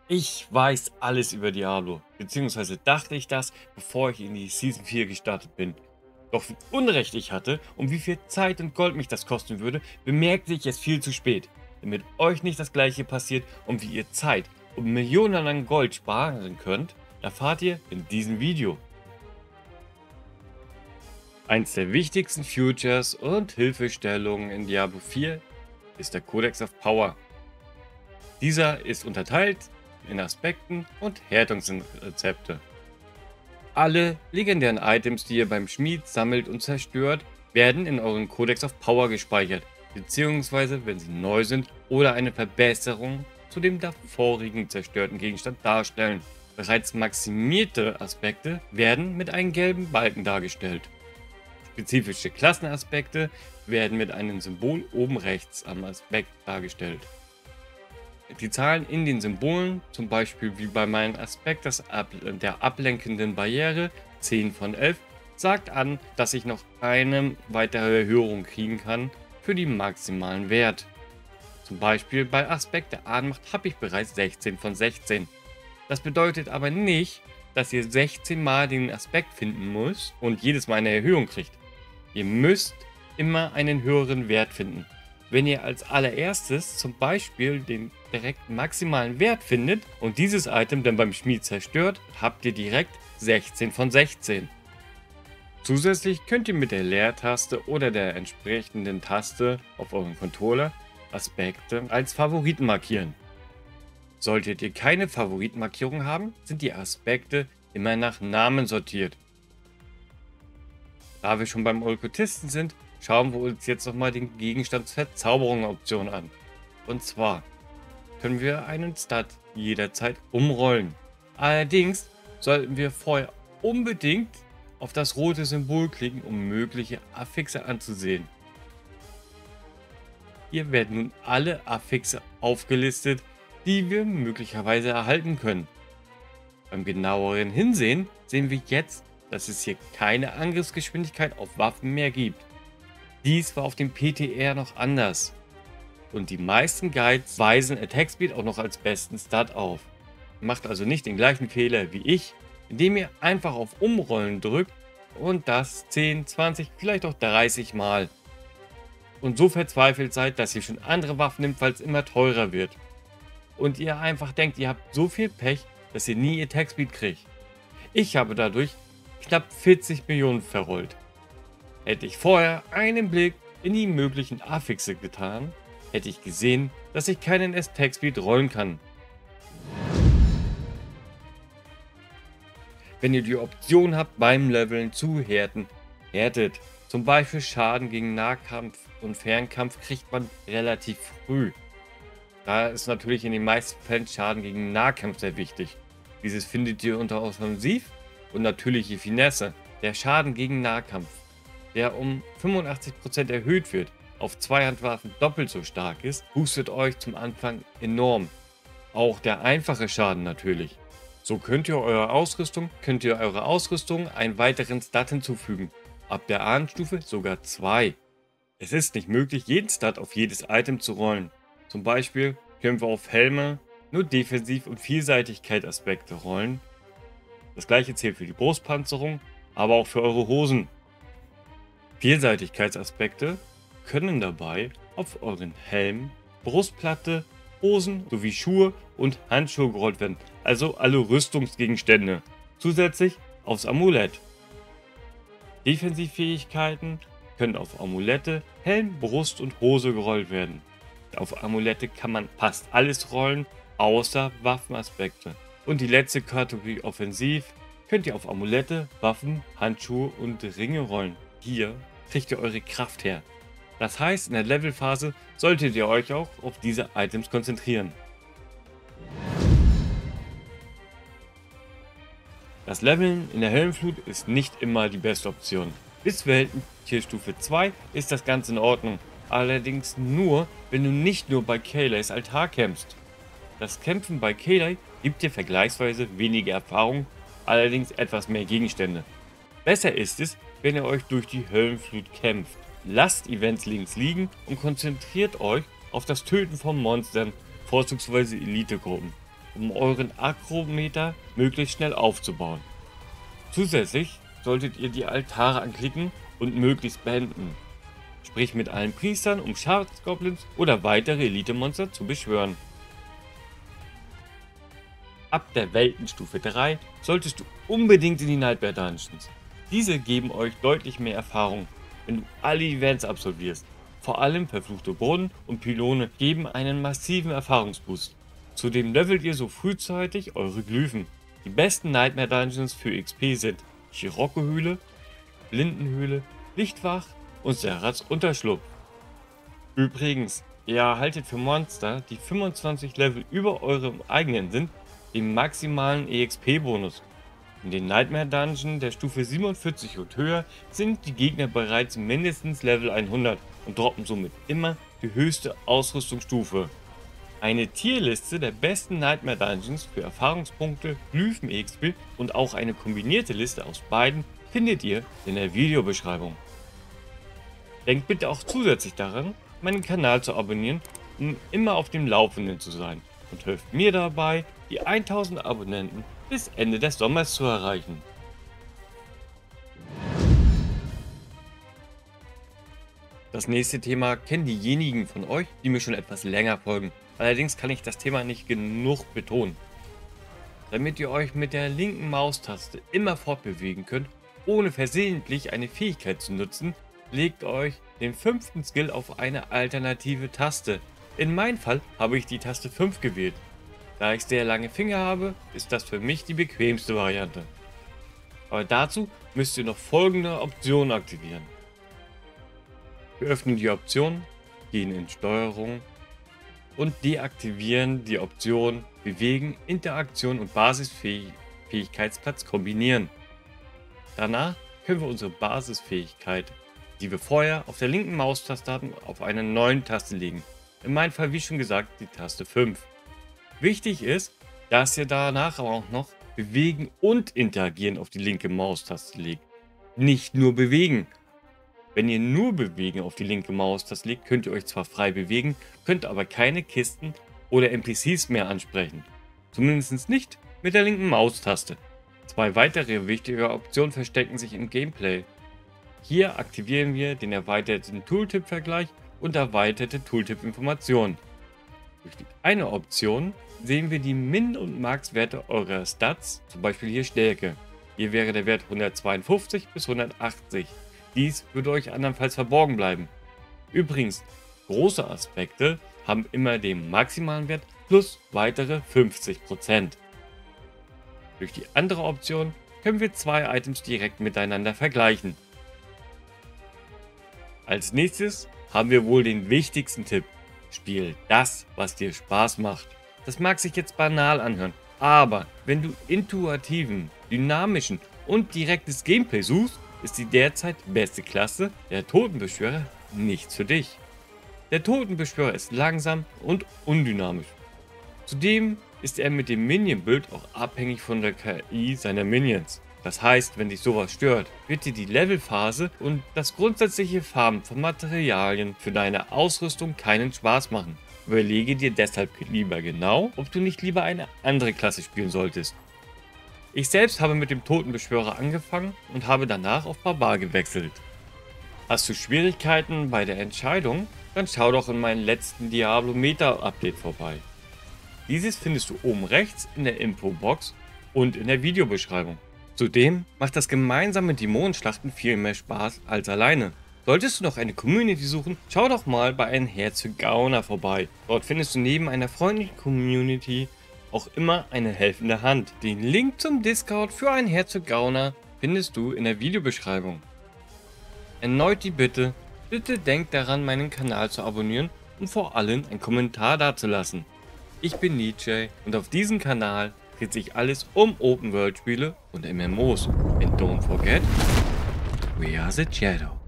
Ich weiß alles über Diablo, beziehungsweise dachte ich das, bevor ich in die Season 4 gestartet bin. Doch wie Unrecht ich hatte und wie viel Zeit und Gold mich das kosten würde, bemerkte ich es viel zu spät. Damit euch nicht das gleiche passiert und wie ihr Zeit und Millionen an Gold sparen könnt, erfahrt ihr in diesem Video. Eins der wichtigsten Futures und Hilfestellungen in Diablo 4 ist der Codex of Power. Dieser ist unterteilt in Aspekten und Härtungsrezepte. Alle legendären Items, die ihr beim Schmied sammelt und zerstört, werden in euren Codex of Power gespeichert, beziehungsweise wenn sie neu sind oder eine Verbesserung zu dem davorigen zerstörten Gegenstand darstellen. Bereits maximierte Aspekte werden mit einem gelben Balken dargestellt. Spezifische Klassenaspekte werden mit einem Symbol oben rechts am Aspekt dargestellt. Die Zahlen in den Symbolen, zum Beispiel wie bei meinem Aspekt der ablenkenden Barriere 10 von 11, sagt an, dass ich noch eine weitere Erhöhung kriegen kann für den maximalen Wert. Zum Beispiel bei Aspekt der Ahnmacht habe ich bereits 16 von 16. Das bedeutet aber nicht, dass ihr 16 Mal den Aspekt finden müsst und jedes Mal eine Erhöhung kriegt. Ihr müsst immer einen höheren Wert finden. Wenn ihr als allererstes zum Beispiel den direkt maximalen Wert findet und dieses Item dann beim Schmied zerstört, habt ihr direkt 16 von 16. Zusätzlich könnt ihr mit der Leertaste oder der entsprechenden Taste auf eurem Controller Aspekte als Favoriten markieren. Solltet ihr keine Favoritenmarkierung haben, sind die Aspekte immer nach Namen sortiert. Da wir schon beim Okkultisten sind, schauen wir uns jetzt nochmal den Gegenstand Verzauberung Option an. Und zwar können wir einen Stat jederzeit umrollen. Allerdings sollten wir vorher unbedingt auf das rote Symbol klicken, um mögliche Affixe anzusehen. Hier werden nun alle Affixe aufgelistet, die wir möglicherweise erhalten können. Beim genaueren Hinsehen sehen wir jetzt, dass es hier keine Angriffsgeschwindigkeit auf Waffen mehr gibt. Dies war auf dem PTR noch anders. Und die meisten Guides weisen Attack Speed auch noch als besten Stat auf. Macht also nicht den gleichen Fehler wie ich, indem ihr einfach auf Umrollen drückt und das 10, 20, vielleicht auch 30 Mal. Und so verzweifelt seid, dass ihr schon andere Waffen nimmt, weil es immer teurer wird. Und ihr einfach denkt, ihr habt so viel Pech, dass ihr nie Attack Speed kriegt. Ich habe dadurch knapp 40 Millionen verrollt. Hätte ich vorher einen Blick in die möglichen Affixe getan, hätte ich gesehen, dass ich keinen Attack Speed rollen kann. Wenn ihr die Option habt, beim Leveln zu härten, härtet. Zum Beispiel Schaden gegen Nahkampf und Fernkampf kriegt man relativ früh. Da ist natürlich in den meisten Fällen Schaden gegen Nahkampf sehr wichtig. Dieses findet ihr unter Offensiv und natürliche Finesse. Der Schaden gegen Nahkampf, der um 85% erhöht wird, auf Zweihandwaffen doppelt so stark ist, boostet euch zum Anfang enorm. Auch der einfache Schaden natürlich. So könnt ihr eurer Ausrüstung einen weiteren Stat hinzufügen. Ab der Ahnenstufe sogar 2. Es ist nicht möglich, jeden Stat auf jedes Item zu rollen. Zum Beispiel können wir auf Helme nur Defensiv- und Vielseitigkeit-Aspekte rollen. Das gleiche zählt für die Brustpanzerung, aber auch für eure Hosen. Vielseitigkeitsaspekte können dabei auf euren Helm, Brustplatte, Hosen sowie Schuhe und Handschuhe gerollt werden, also alle Rüstungsgegenstände. Zusätzlich aufs Amulett. Defensivfähigkeiten können auf Amulette, Helm, Brust und Hose gerollt werden. Auf Amulette kann man fast alles rollen, außer Waffenaspekte. Und die letzte Kategorie Offensiv könnt ihr auf Amulette, Waffen, Handschuhe und Ringe rollen. Hier kriegt ihr eure Kraft her. Das heißt, in der Levelphase solltet ihr euch auch auf diese Items konzentrieren. Das Leveln in der Helmflut ist nicht immer die beste Option. Bis Weltentierstufe 2 ist das Ganze in Ordnung. Allerdings nur, wenn du nicht nur bei Kayleys Altar kämpfst. Das Kämpfen bei Kayley gibt dir vergleichsweise weniger Erfahrung, allerdings etwas mehr Gegenstände. Besser ist es, wenn ihr euch durch die Höllenflut kämpft. Lasst Events links liegen und konzentriert euch auf das Töten von Monstern, vorzugsweise Elitegruppen. um euren Akrometer möglichst schnell aufzubauen. Zusätzlich solltet ihr die Altare anklicken und möglichst beenden. Sprich mit allen Priestern, um Schadensgoblins oder weitere Elite-Monster zu beschwören. Ab der Weltenstufe 3 solltest du unbedingt in die Nightmare Dungeons. Diese geben euch deutlich mehr Erfahrung, wenn du alle Events absolvierst. Vor allem verfluchte Brunnen und Pylone geben einen massiven Erfahrungsboost. Zudem levelt ihr so frühzeitig eure Glyphen. Die besten Nightmare Dungeons für XP sind Chirocco-Höhle, Blindenhöhle, Lichtwach und Serats Unterschlupf. Übrigens, ihr erhaltet für Monster, die 25 Level über eurem eigenen sind, den maximalen EXP-Bonus. In den Nightmare Dungeon der Stufe 47 und höher sind die Gegner bereits mindestens Level 100 und droppen somit immer die höchste Ausrüstungsstufe. Eine Tierliste der besten Nightmare Dungeons für Erfahrungspunkte, Glyphen EXP und auch eine kombinierte Liste aus beiden findet ihr in der Videobeschreibung. Denkt bitte auch zusätzlich daran, meinen Kanal zu abonnieren, um immer auf dem Laufenden zu sein und hilft mir dabei, die 1000 Abonnenten bis Ende des Sommers zu erreichen. Das nächste Thema kennen diejenigen von euch, die mir schon etwas länger folgen. Allerdings kann ich das Thema nicht genug betonen. Damit ihr euch mit der linken Maustaste immer fortbewegen könnt, ohne versehentlich eine Fähigkeit zu nutzen, legt euch den 5. Skill auf eine alternative Taste. In meinem Fall habe ich die Taste 5 gewählt. Da ich sehr lange Finger habe, ist das für mich die bequemste Variante. Aber dazu müsst ihr noch folgende Optionen aktivieren. Wir öffnen die Option, gehen in Steuerung und deaktivieren die Option Bewegen, Interaktion und Basisfähigkeitsplatz kombinieren. Danach können wir unsere Basisfähigkeit, die wir vorher auf der linken Maustaste hatten, auf eine neue Taste legen. In meinem Fall, wie schon gesagt, die Taste 5. Wichtig ist, dass ihr danach aber auch noch Bewegen und Interagieren auf die linke Maustaste legt. Nicht nur Bewegen. Wenn ihr nur Bewegen auf die linke Maustaste legt, könnt ihr euch zwar frei bewegen, könnt aber keine Kisten oder NPCs mehr ansprechen. Zumindest nicht mit der linken Maustaste. Zwei weitere wichtige Optionen verstecken sich im Gameplay. Hier aktivieren wir den erweiterten Tooltip-Vergleich und erweiterte Tooltip-Informationen. Durch die eine Option sehen wir die Min- und Max-Werte eurer Stats, zum Beispiel hier Stärke. Hier wäre der Wert 152 bis 180. Dies würde euch andernfalls verborgen bleiben. Übrigens, große Aspekte haben immer den maximalen Wert plus weitere 50%. Durch die andere Option können wir zwei Items direkt miteinander vergleichen. Als nächstes haben wir wohl den wichtigsten Tipp. Spiel das, was dir Spaß macht. Das mag sich jetzt banal anhören, aber wenn du intuitiven, dynamischen und direktes Gameplay suchst, ist die derzeit beste Klasse, der Totenbeschwörer, nichts für dich. Der Totenbeschwörer ist langsam und undynamisch. Zudem ist er mit dem Minion-Bild auch abhängig von der KI seiner Minions. Das heißt, wenn dich sowas stört, wird dir die Levelphase und das grundsätzliche Farben von Materialien für deine Ausrüstung keinen Spaß machen. Überlege dir deshalb lieber genau, ob du nicht lieber eine andere Klasse spielen solltest. Ich selbst habe mit dem Totenbeschwörer angefangen und habe danach auf Barbar gewechselt. Hast du Schwierigkeiten bei der Entscheidung? Dann schau doch in meinem letzten Diablo Meta Update vorbei. Dieses findest du oben rechts in der Infobox und in der Videobeschreibung. Zudem macht das gemeinsame Dämonenschlachten viel mehr Spaß als alleine. Solltest du noch eine Community suchen, schau doch mal bei einem Herz für Gauner vorbei. Dort findest du neben einer freundlichen Community auch immer eine helfende Hand. Den Link zum Discord für ein Herz für Gauner findest du in der Videobeschreibung. Erneut die Bitte, bitte denkt daran, meinen Kanal zu abonnieren und vor allem einen Kommentar dazulassen. Ich bin Nietzsche und auf diesem Kanal dreht sich alles um Open World Spiele und MMOs. And don't forget, we are the Shadow.